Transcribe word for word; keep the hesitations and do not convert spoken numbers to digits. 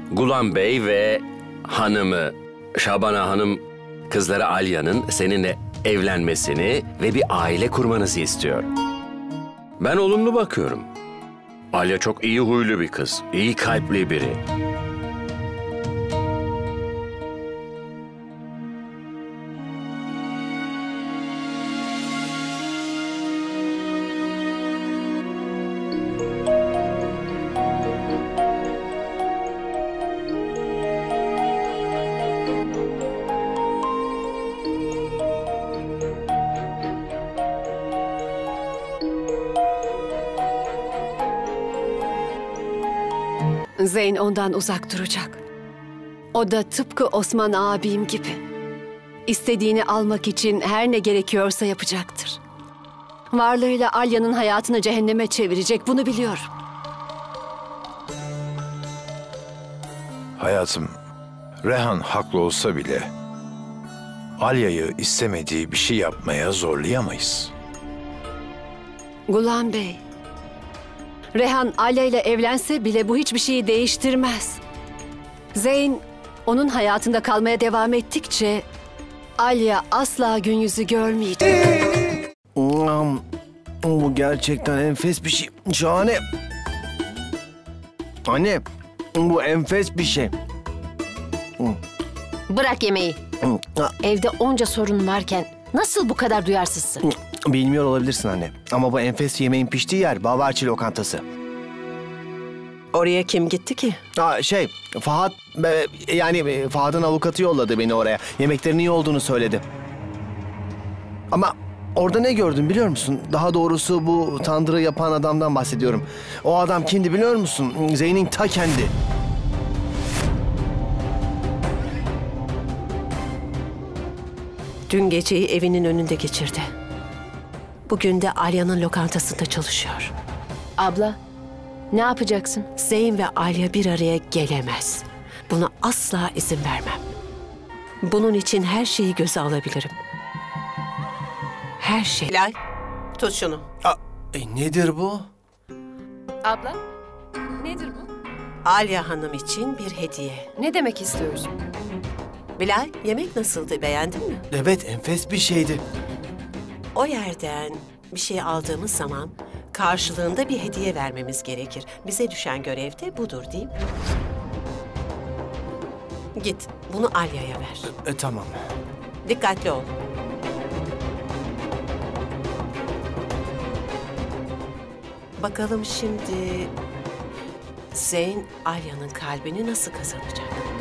Gulan Bey ve hanımı Şabana Hanım kızları Alya'nın seninle evlenmesini ve bir aile kurmanızı istiyor. Ben olumlu bakıyorum. Alya çok iyi huylu bir kız, iyi kalpli biri. Zeyn ondan uzak duracak. O da tıpkı Osman abim gibi. İstediğini almak için her ne gerekiyorsa yapacaktır. Varlığıyla Alya'nın hayatını cehenneme çevirecek, bunu biliyorum. Hayatım, Rehan haklı olsa bile Alya'yı istemediği bir şey yapmaya zorlayamayız. Gulan Bey, Rehan Alya ile evlense bile bu hiçbir şeyi değiştirmez. Zeyn onun hayatında kalmaya devam ettikçe Alya asla gün yüzü görmeyecek. Hmm, bu gerçekten enfes bir şey. Şahane. Anne, bu enfes bir şey. Bırak yemeği. Evde onca sorun varken nasıl bu kadar duyarsızsın? Bilmiyor olabilirsin anne. Ama bu enfes yemeğin piştiği yer Bavarçı lokantası. Oraya kim gitti ki? Aa, şey, Fahat, e, yani e, Fahat'ın avukatı yolladı beni oraya. Yemeklerin iyi olduğunu söyledi. Ama orada ne gördüm biliyor musun? Daha doğrusu bu tandırı yapan adamdan bahsediyorum. O adam kimdi biliyor musun? Zeyn'in ta kendi. Dün geceyi evinin önünde geçirdi. Bugün de Alya'nın lokantasında çalışıyor. Abla, ne yapacaksın? Zeyn ve Alya bir araya gelemez. Buna asla izin vermem. Bunun için her şeyi göze alabilirim. Her şey. Hilal, tut şunu. Aa, e, nedir bu? Abla, nedir bu? Alya Hanım için bir hediye. Ne demek istiyorsun? Bilal, yemek nasıldı, beğendin mi? Evet, enfes bir şeydi. O yerden bir şey aldığımız zaman karşılığında bir hediye vermemiz gerekir. Bize düşen görev de budur değil mi? Git, bunu Alya'ya ver. E, tamam. Dikkatli ol. Bakalım şimdi Zeyn Alya'nın kalbini nasıl kazanacak?